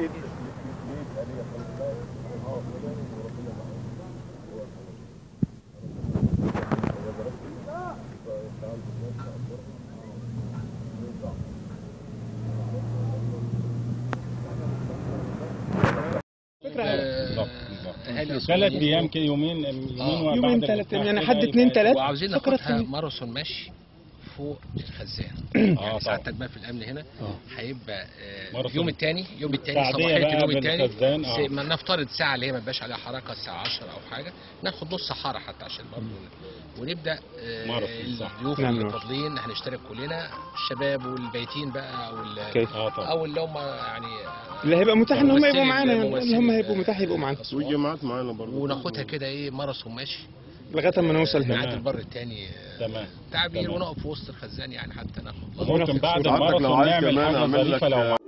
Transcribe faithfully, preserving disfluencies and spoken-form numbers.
ثلاث ايام كده، يومين يومين يومين ثلاث ايام يعني حد اثنين ثلاث، وعاوزين ناخدها ماراثون مشي فوق الخزان. يعني سعادتك بقى في الامن هنا هيبقى اليوم الثاني يوم الثاني صباحيه اليوم الثاني نفترض ساعه اللي هي ما بقاش عليها حركه، الساعه عشرة او حاجه، ناخد نص حاره حتى عشان برضه ونبدا الضيوف اللي فاضلين هنشترك كلنا، الشباب والبايتين بقى او او اللي هم يعني اللي هيبقى متاح ان هم يبقوا معانا، اللي هم هيبقوا متاح يبقوا معانا، والجماعات معانا برضه، وناخدها كده ايه ماراثون ماشي لغايه ما نوصل هنا نعدي البر الثاني. تمام تعبير ونقف في وسط الخزان يعني حتى ناخد ممكن بعد الماراثون نعمل حاجه ظريفه لو